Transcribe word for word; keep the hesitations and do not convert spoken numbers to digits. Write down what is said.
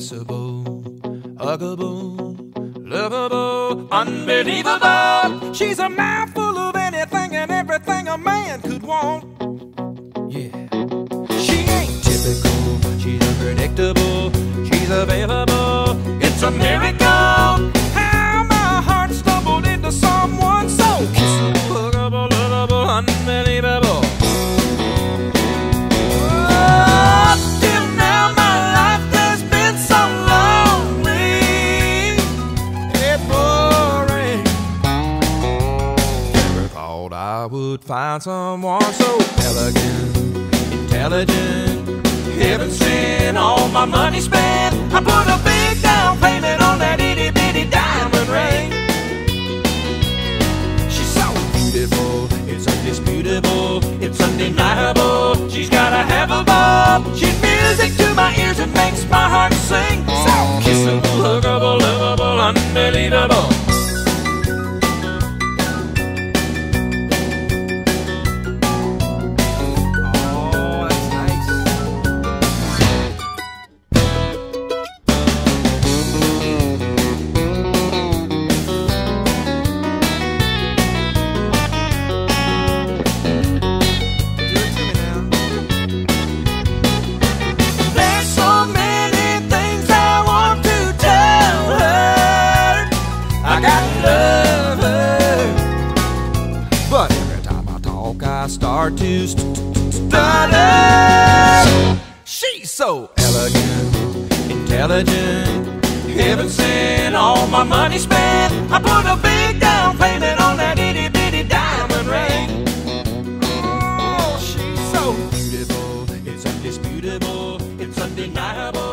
kissable, huggable, lovable, unbelievable. She's a mouthful of anything and everything a man could want. Yeah. She ain't typical, she's unpredictable, she's available. It's a miracle how my heart stumbled into someone so kissable, huggable, lovable, unbelievable. Oh, till now my life has been so lonely and boring. Never thought I would find someone so elegant, intelligent, heaven sent. All my money spent, I put a big down payment on that itty bitty diamond ring. She's so beautiful, it's undisputable, it's undeniable. She's got a have a ball, she's music to my ears and makes my heart sing. So kissable, huggable, lovable, unbelievable. But every time I talk, I start to st stutter. She's so elegant, intelligent, heaven sent. All my money spent, I put a big down payment on that itty bitty diamond ring. Oh, she's so beautiful, it's undisputable, it's undeniable.